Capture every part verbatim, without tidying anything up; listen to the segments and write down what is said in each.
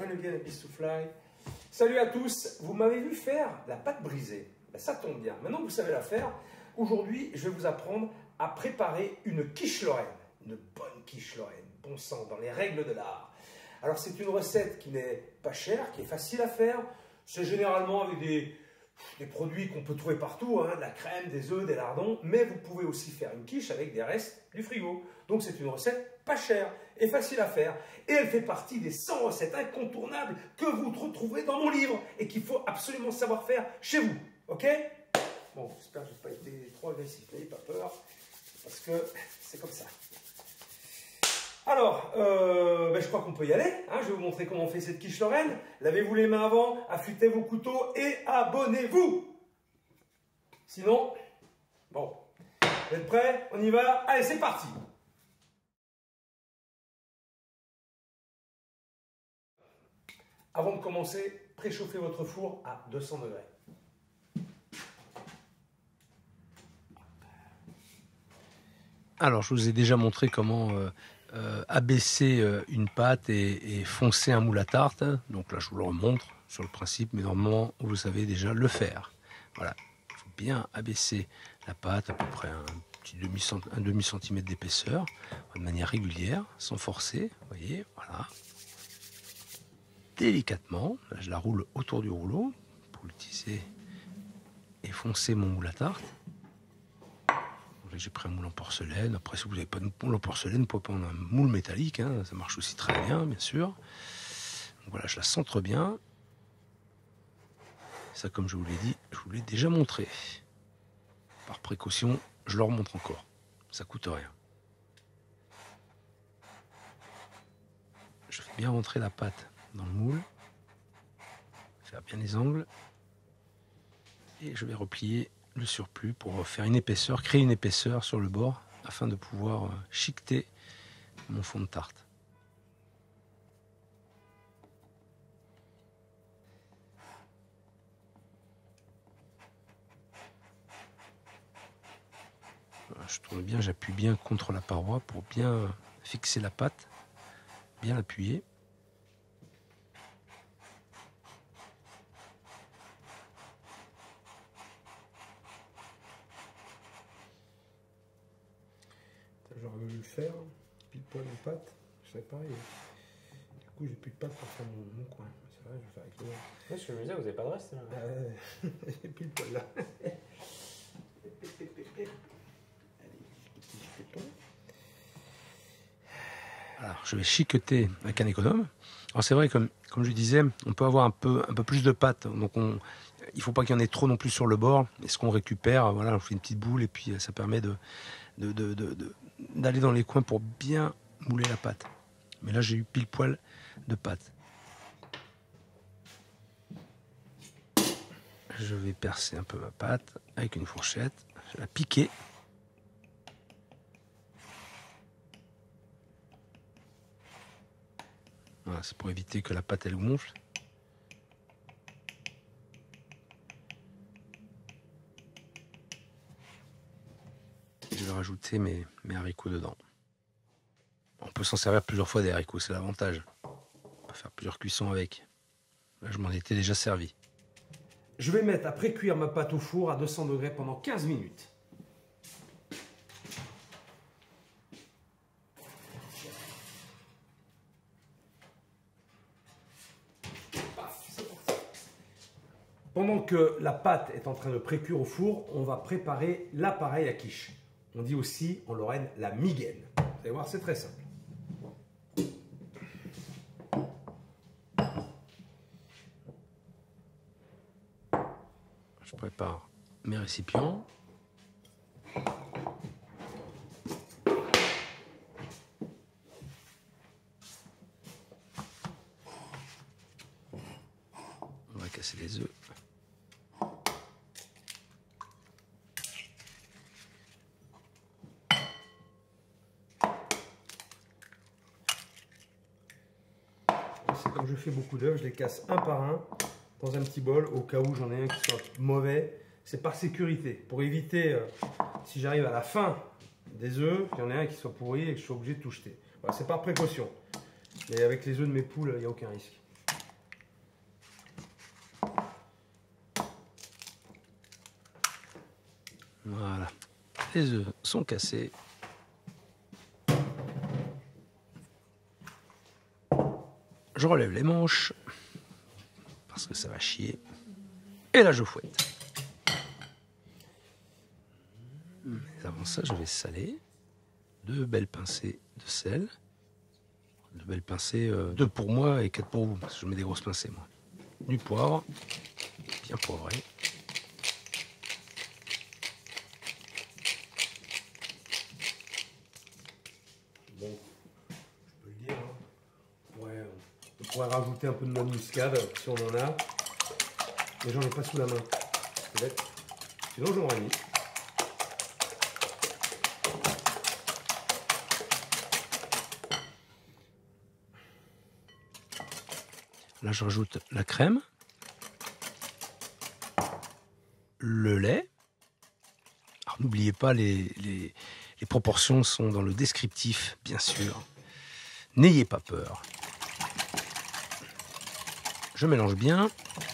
Stéphane Huguet de Beast to Fly. Salut à tous, vous m'avez vu faire la pâte brisée. Ben, ça tombe bien, maintenant que vous savez la faire, aujourd'hui je vais vous apprendre à préparer une quiche lorraine. Une bonne quiche lorraine, bon sang, dans les règles de l'art. Alors c'est une recette qui n'est pas chère, qui est facile à faire. C'est généralement avec des, des produits qu'on peut trouver partout, hein, de la crème, des œufs, des lardons. Mais vous pouvez aussi faire une quiche avec des restes du frigo. Donc c'est une recette pas chère et facile à faire. Et elle fait partie des cent recettes incontournables que vous retrouverez dans mon livre et qu'il faut absolument savoir faire chez vous. Ok? Bon, j'espère que je n'ai pas été trop agressif, n'ayez pas peur, parce que c'est comme ça. Alors, euh, ben je crois qu'on peut y aller. Hein, je vais vous montrer comment on fait cette quiche lorraine. Lavez-vous les mains avant, affûtez vos couteaux et abonnez-vous. Sinon, bon, vous êtes prêts? On y va? Allez, c'est parti. Avant de commencer, préchauffez votre four à deux cents degrés. Alors, je vous ai déjà montré comment euh, euh, abaisser euh, une pâte et, et foncer un moule à tarte. Donc là, je vous le remontre sur le principe, mais normalement, vous savez déjà le faire. Voilà, il faut bien abaisser la pâte à peu près un petit demi, un demi centimètre d'épaisseur, de manière régulière, sans forcer. Vous voyez, voilà. Délicatement, là, je la roule autour du rouleau pour l'utiliser et foncer mon moule à tarte. J'ai pris un moule en porcelaine. Après, si vous n'avez pas de moule en porcelaine, vous pouvez prendre un moule métallique. Hein. Ça marche aussi très bien, bien sûr. Donc voilà, je la centre bien. Ça, comme je vous l'ai dit, je vous l'ai déjà montré. Par précaution, je le remontre encore. Ça ne coûte rien. Je fais bien rentrer la pâte dans le moule. Faire bien les angles. Et je vais replier le surplus pour faire une épaisseur, créer une épaisseur sur le bord afin de pouvoir chiqueter mon fond de tarte. Voilà, je tourne bien, j'appuie bien contre la paroi pour bien fixer la pâte, bien l'appuyer. J'aurais voulu le faire, pile poil en pâte, je sais pas, et du coup j'ai plus de pâte pour faire mon, mon coin. C'est vrai, je vais faire avec le... Oui, je me disais, vous n'avez pas de reste là. Euh, pile poil là. Alors, je vais chiqueter avec un économe. Alors c'est vrai, comme, comme je disais, on peut avoir un peu, un peu plus de pâte, donc on, il ne faut pas qu'il y en ait trop non plus sur le bord. Et ce qu'on récupère, voilà, on fait une petite boule et puis ça permet de, de, de, de, de, d'aller dans les coins pour bien mouler la pâte. Mais là, j'ai eu pile poil de pâte. Je vais percer un peu ma pâte avec une fourchette. Je vais la piquer. Voilà, c'est pour éviter que la pâte elle gonfle. Je vais rajouter mes, mes haricots dedans. On peut s'en servir plusieurs fois des haricots, c'est l'avantage. On peut faire plusieurs cuissons avec. Là, je m'en étais déjà servi. Je vais mettre à pré-cuire ma pâte au four à deux cents degrés pendant quinze minutes. Pendant que la pâte est en train de pré-cuire au four, on va préparer l'appareil à quiche. On dit aussi en Lorraine la migaine. Vous allez voir, c'est très simple. Je prépare mes récipients. On va casser les œufs. C'est comme je fais beaucoup d'œufs, je les casse un par un dans un petit bol au cas où j'en ai un qui soit mauvais. C'est par sécurité, pour éviter, euh, si j'arrive à la fin des œufs, qu'il y en ait un qui soit pourri et que je sois obligé de tout jeter. Voilà, c'est par précaution. Mais avec les œufs de mes poules, il n'y a aucun risque. Voilà. Les œufs sont cassés. Je relève les manches parce que ça va chier. Et là, je fouette. Mais avant ça, je vais saler. Deux belles pincées de sel. Deux belles pincées, euh, deux pour moi et quatre pour vous, parce que je mets des grosses pincées, moi. Du poivre, bien poivré. Bon, je peux le dire, hein. on, pourrait, on pourrait rajouter un peu de noix de muscade si on en a, mais j'en ai pas sous la main. C'est bête. Sinon, j'en aurais mis. Là, je rajoute la crème, le lait. Alors, n'oubliez pas, les, les, les proportions sont dans le descriptif, bien sûr. N'ayez pas peur. Je mélange bien.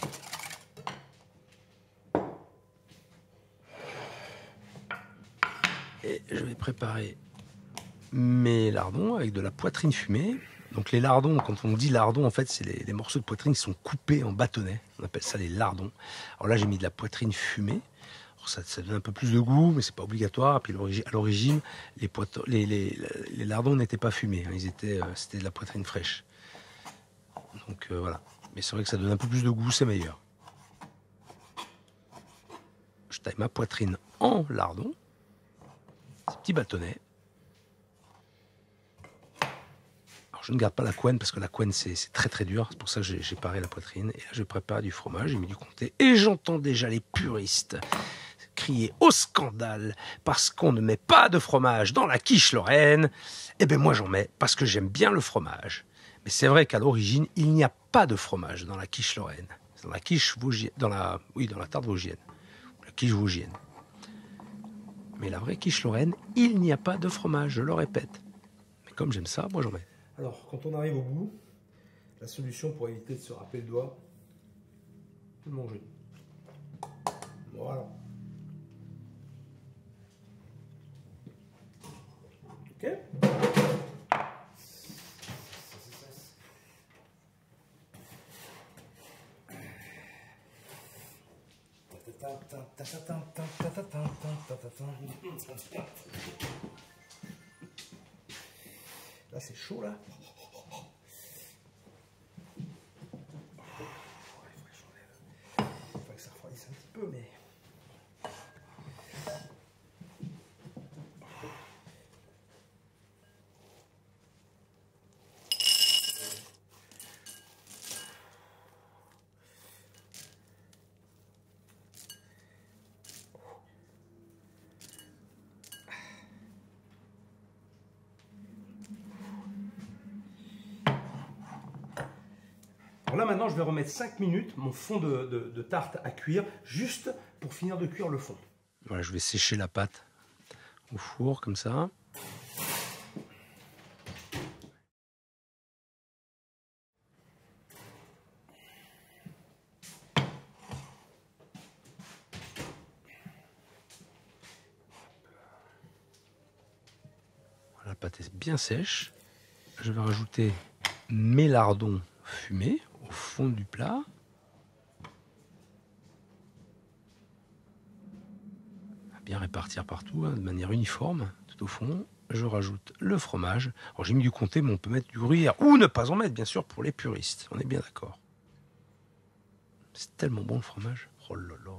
Et je vais préparer mes lardons avec de la poitrine fumée. Donc les lardons, quand on dit lardons, en fait, c'est les, les morceaux de poitrine qui sont coupés en bâtonnets. On appelle ça les lardons. Alors là, j'ai mis de la poitrine fumée. Alors ça, ça donne un peu plus de goût, mais c'est pas obligatoire. Et puis à l'origine, les, les, les, les lardons n'étaient pas fumés. Hein. Ils étaient, euh, c'était de la poitrine fraîche. Donc euh, voilà. Mais c'est vrai que ça donne un peu plus de goût, c'est meilleur. Je taille ma poitrine en lardons. Ces petits bâtonnets. Je ne garde pas la couenne parce que la couenne c'est très très dur, c'est pour ça que j'ai paré la poitrine. Et là je prépare du fromage, j'ai mis du comté. Et j'entends déjà les puristes crier au scandale parce qu'on ne met pas de fromage dans la quiche lorraine. Eh bien moi j'en mets parce que j'aime bien le fromage. Mais c'est vrai qu'à l'origine il n'y a pas de fromage dans la quiche lorraine. C'est dans la quiche vosgienne, dans la, oui dans la tarte vosgienne, la quiche vosgienne. Mais la vraie quiche lorraine, il n'y a pas de fromage, je le répète. Mais comme j'aime ça, moi j'en mets. Alors, quand on arrive au bout, la solution pour éviter de se râper le doigt, c'est de manger. Voilà. Ok. Là, c'est chaud, là. Il faudrait que ça refroidisse un petit peu, mais... Alors là maintenant je vais remettre cinq minutes mon fond de, de, de tarte à cuire, juste pour finir de cuire le fond. Voilà, je vais sécher la pâte au four comme ça. Voilà, la pâte est bien sèche. Je vais rajouter mes lardons fumés au fond du plat. Bien répartir partout, hein, de manière uniforme, tout au fond. Je rajoute le fromage. Alors j'ai mis du comté, mais on peut mettre du gruyère, ou ne pas en mettre, bien sûr, pour les puristes. On est bien d'accord. C'est tellement bon le fromage. Oh là là.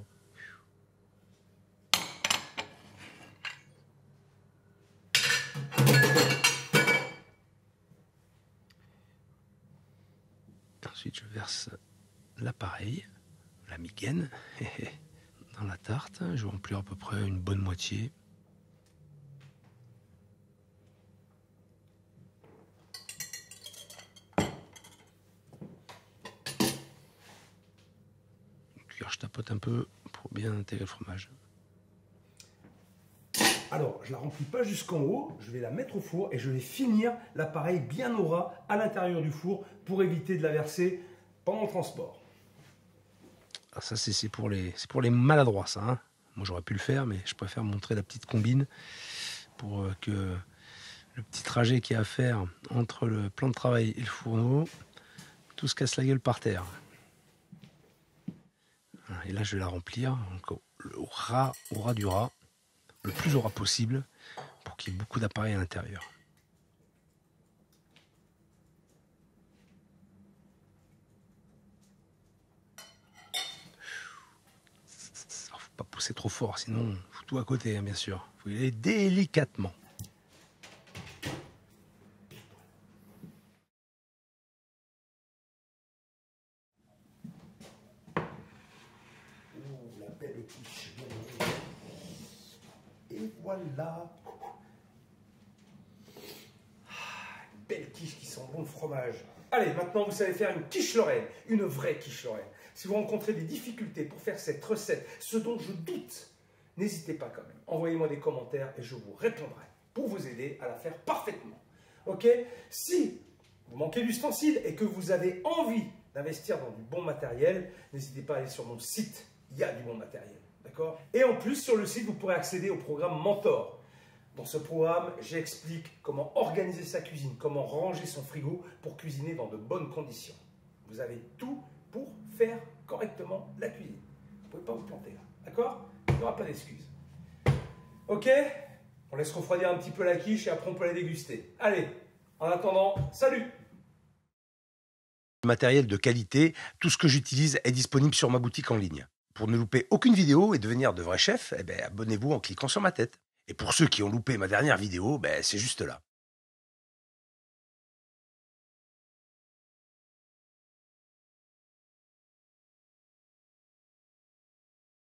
Ensuite, je verse l'appareil, la migaine, dans la tarte. Je vais remplir à peu près une bonne moitié. Je tapote un peu pour bien intégrer le fromage. Alors, je la remplis pas jusqu'en haut, je vais la mettre au four et je vais finir l'appareil bien au ras à l'intérieur du four pour éviter de la verser pendant le transport. Ah, ça, c'est pour les, c'est pour les maladroits, ça. Hein. Moi, j'aurais pu le faire, mais je préfère montrer la petite combine pour que le petit trajet qu'il y a à faire entre le plan de travail et le fourneau, tout se casse la gueule par terre. Et là, je vais la remplir donc, au ras, au ras du ras, le plus au ras possible, pour qu'il y ait beaucoup d'appareils à l'intérieur. Faut pas pousser trop fort, sinon faut tout à côté, hein, bien sûr. Faut y aller délicatement. Ouh, la belle quiche. Et voilà. Une belle quiche qui sent bon le fromage. Allez, maintenant vous savez faire une quiche Lorraine, une vraie quiche Lorraine. Si vous rencontrez des difficultés pour faire cette recette, ce dont je doute, n'hésitez pas quand même. Envoyez-moi des commentaires et je vous répondrai pour vous aider à la faire parfaitement. Ok? Si vous manquez d'ustensiles et que vous avez envie d'investir dans du bon matériel, n'hésitez pas à aller sur mon site, il y a du bon matériel. D'accord? Et en plus, sur le site, vous pourrez accéder au programme Mentor. Dans ce programme, j'explique comment organiser sa cuisine, comment ranger son frigo pour cuisiner dans de bonnes conditions. Vous avez tout pour faire correctement la cuisine. Vous ne pouvez pas vous planter là. D'accord? Il n'y aura pas d'excuses. Ok? On laisse refroidir un petit peu la quiche et après on peut la déguster. Allez, en attendant, salut! Matériel de qualité, tout ce que j'utilise est disponible sur ma boutique en ligne. Pour ne louper aucune vidéo et devenir de vrais chefs, eh ben, abonnez-vous en cliquant sur ma tête. Et pour ceux qui ont loupé ma dernière vidéo, ben, c'est juste là.